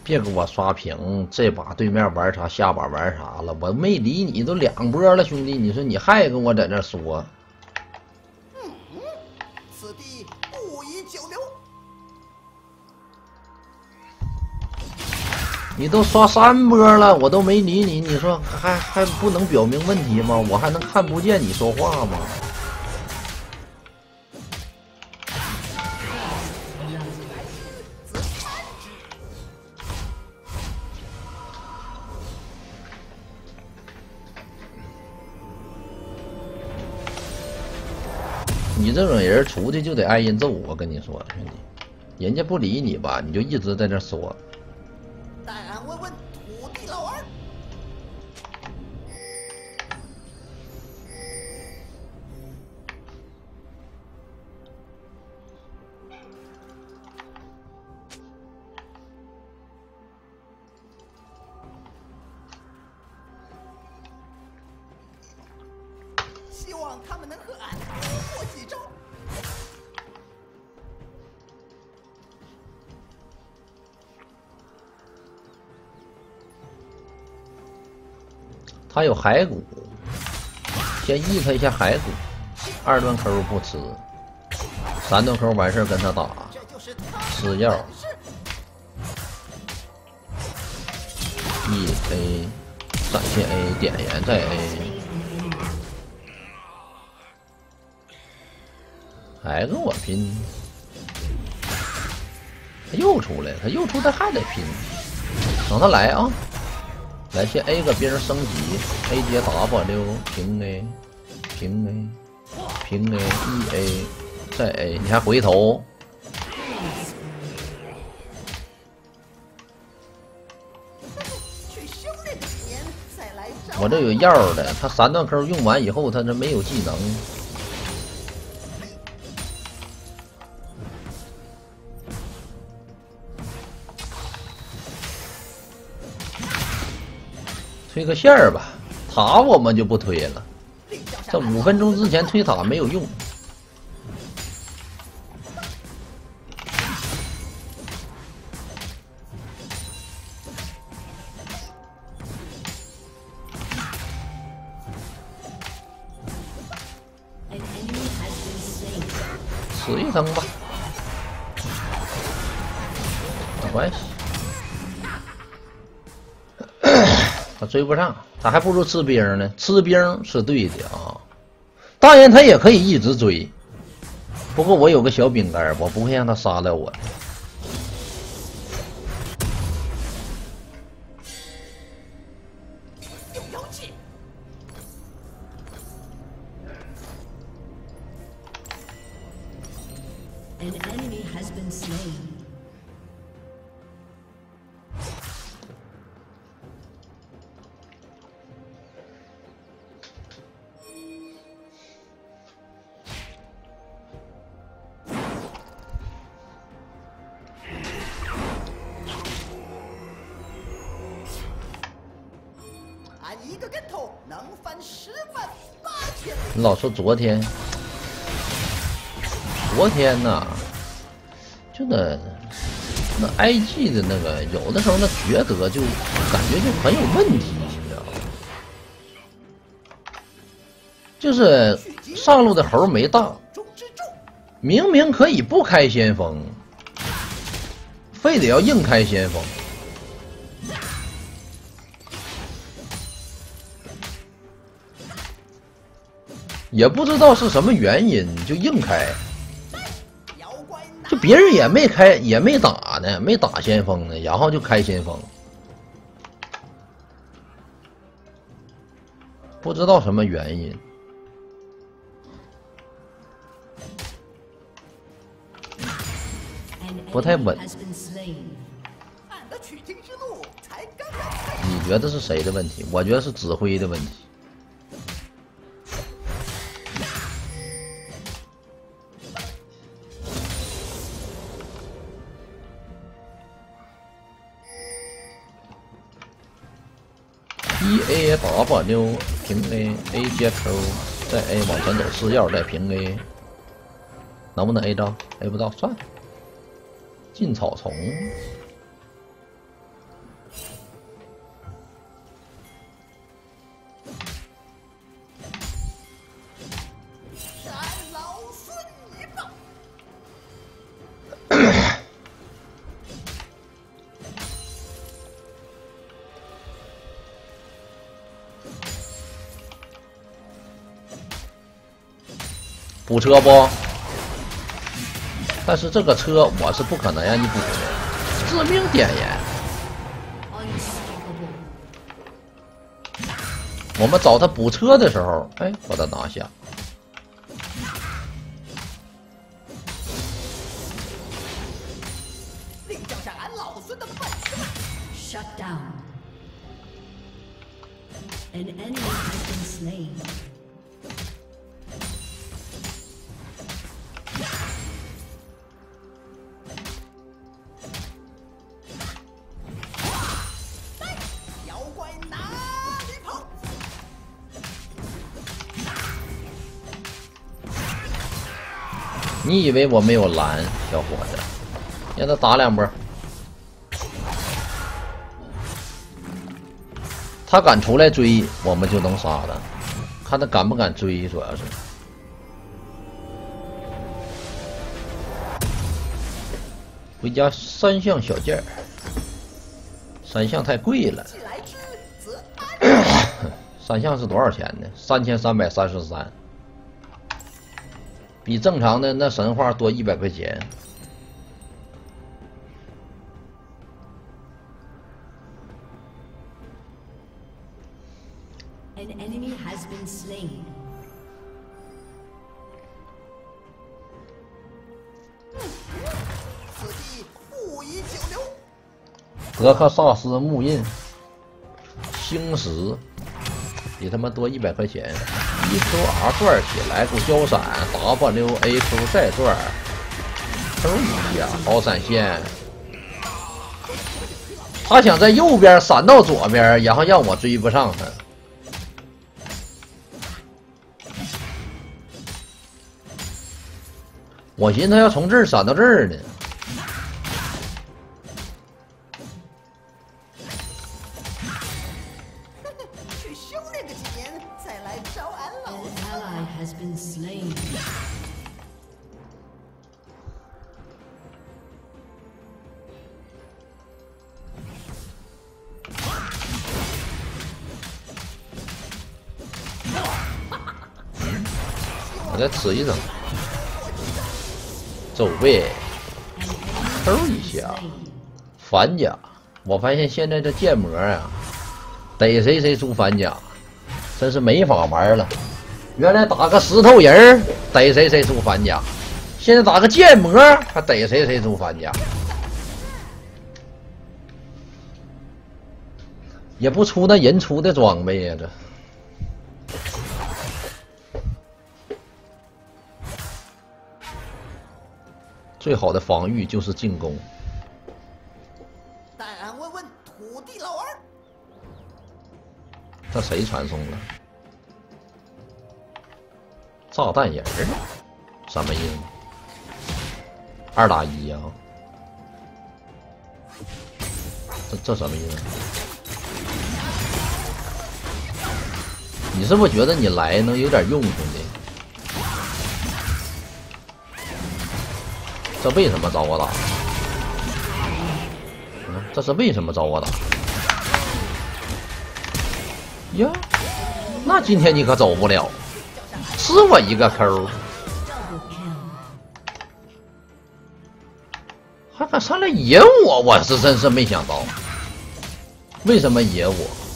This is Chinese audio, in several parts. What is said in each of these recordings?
别给我刷屏，这把对面玩啥，下把玩啥了？我没理你都2波了，兄弟，你说你还跟我在这说？ 此地不宜久留。 你都刷3波了，我都没理你，你说还不能表明问题吗？我还能看不见你说话吗？你这种人出去就得挨人揍，我跟你说，兄弟，人家不理你吧，你就一直在这说。 待俺问问土地老二。希望他们能和俺多活几招。 他有骸骨，先意他一下骸骨，2段抠不吃，3段抠完事儿跟他打，吃药，1A 闪现 A 点燃再 A， 还跟我拼，他又出来，他又出来还得拼，等他来啊！来，先 A 个别人升级 ，A 接 W 平 A， 平 A， 平 A1A 再 A， 你还回头？我这有药的，他3段抠用完以后，他这没有技能。推个线儿吧，塔我们就不推了。这5分钟之前推塔没有用。死一层吧，没关系。他追不上，他还不如吃兵呢。吃兵是对的啊，当然他也可以一直追，不过我有个小饼干，我不会让他杀了我。 An enemy has been slain. 俺一个跟头能翻10万8千里。 你老说昨天呐，就那 IG 的那个，有的时候那抉择就感觉就很有问题，你知道吗？就是上路的猴没大，明明可以不开先锋，非得要硬开先锋。也不知道是什么原因，就硬开，就别人也没开，也没打呢，没打先锋呢，然后就开先锋，不知道什么原因。不太稳。你觉得是谁的问题？我觉得是指挥的问题。1A 打W平 A，A 接 Q， 再 A 往前走吃药，再平 A， 能不能 A 到？A 不到，算了。进草丛， 补车不？但是这个车我是不可能让你补的，致命点烟。我们找他补车的时候，哎，把他拿下。 另叫上俺老孙的本事。 Shut down. An enemy has been slain. 妖怪哪里跑？ 你以为我没有蓝，小伙子？让他打2波。他敢出来追，我们就能杀他。看他敢不敢追，主要是。回家3项小件儿，3项太贵了。 既来之则安。 3项是多少钱呢？3333，比正常的那神话多100块钱。 An enemy has been slain. 此地不宜久留。 德克萨斯木印，星石，比他妈多100块钱。EQR 转起来，股交闪 WAQ 再转，抽一下好闪现。他想在右边闪到左边，然后让我追不上他。我寻思他要从这儿闪到这儿呢。 去修炼个几年，再来找俺老 An 孙。 ally has been slain. 我再吃一声，走位，抽一下，反甲。我发现现在这建模啊，逮谁出反甲，真是没法玩了。原来打个石头人逮谁出反甲，现在打个建模还逮谁出反甲，也不出那人出的装备呀，这。最好的防御就是进攻。 带俺问问土地老儿。 这谁传送了？炸弹人儿，什么意思？2打1呀？这什么意思？你是不是觉得你来能有点用，兄弟？这为什么找我打？这是为什么找我打？呀，那今天你可走不了，吃我一个抠， Double kill. 还敢上来野我，我是真是没想到，为什么野我？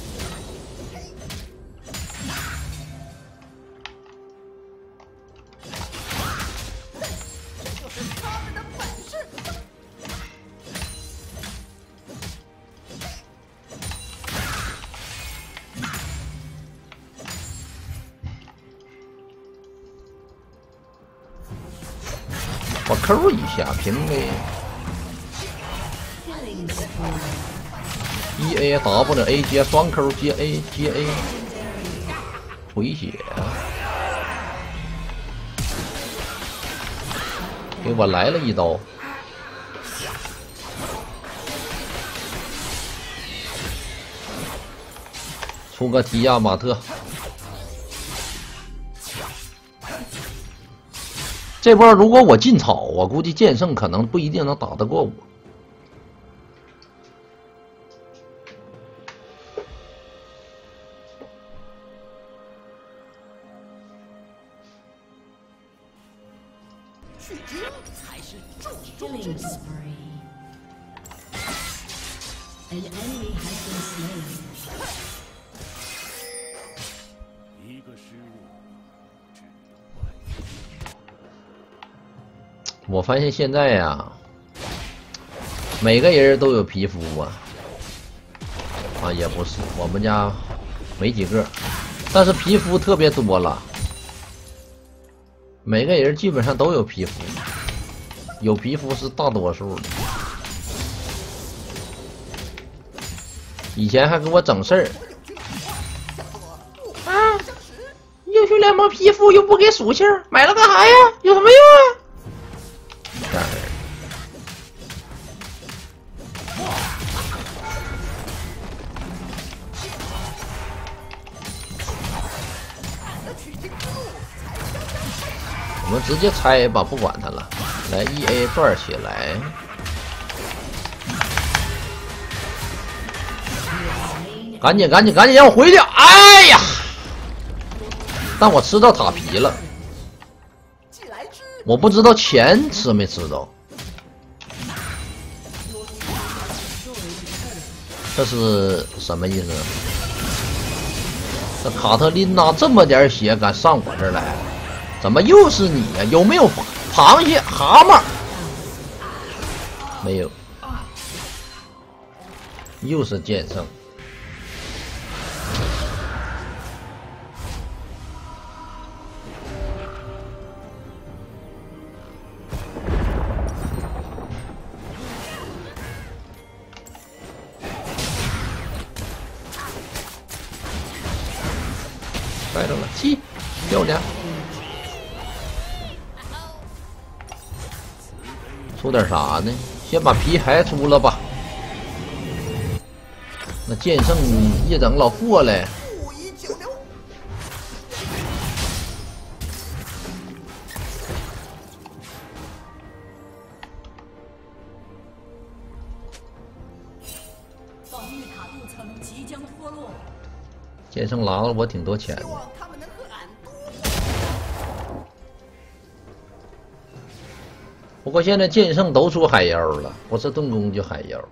我抠一下平 A Killing spree. EAWA 接双抠接 A 接 A 回血，给我来了一刀，出个提亚马特。这波如果我进草，我估计剑圣可能不一定能打得过我。 去精才是重中之 Killing 重。 spree. An enemy has been slain. 一个失误，只能我发现现在呀，每个人都有皮肤啊，也不是，我们家没几个，但是皮肤特别多了。每个人基本上都有皮肤，有皮肤是大多数的。以前还给我整事儿啊！英雄联盟皮肤又不给属性，买了干啥呀？有什么用啊？这样的。我们直接拆吧，不管它了。来 EA 转起来，赶紧让我回去！哎呀，但我吃到塔皮了， 既来之， 我不知道钱吃没吃到。这是什么意思？这卡特琳娜这么点血敢上我这儿来？怎么又是你呀？有没有螃蟹、蛤蟆？没有，又是剑圣。摔着了，7，漂亮。出点啥呢？先把皮还出了吧。那剑圣一整老过来， 不宜久留。 防御塔镀层即将脱落。 剑圣拿了我挺多钱的。 希望他们能和俺多。 不过现在剑圣都出海妖了，不是盾弓就海妖。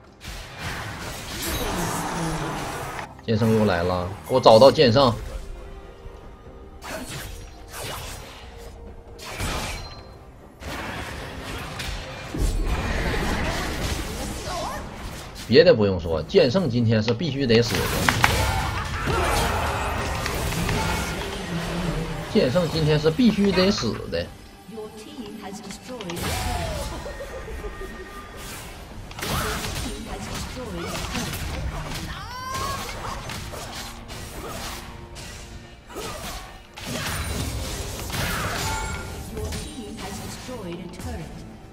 剑圣又来了，给我找到剑圣。别的不用说，剑圣今天是必须得死的。剑圣今天是必须得死的。 Your team has destroyed a turret. Your team has destroyed a turret. Your team has destroyed a turret.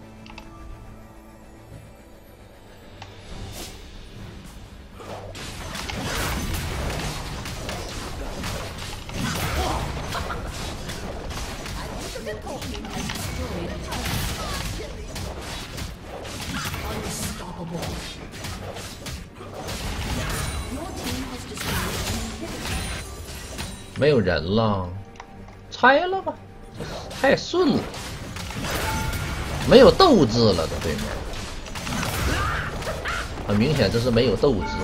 没有人了，拆了吧，太顺了，没有斗志了，这对面，很明显这是没有斗志。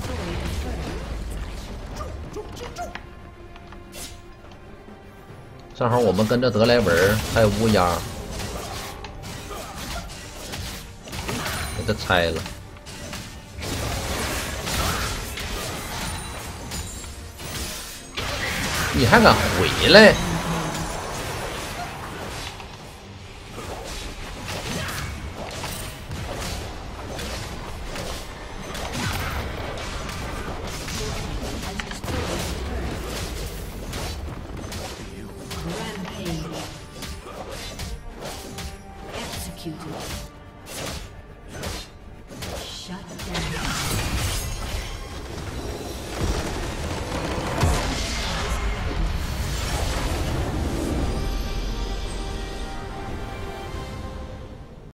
正好我们跟着德莱文还有乌鸦，给他拆了。你还敢回来？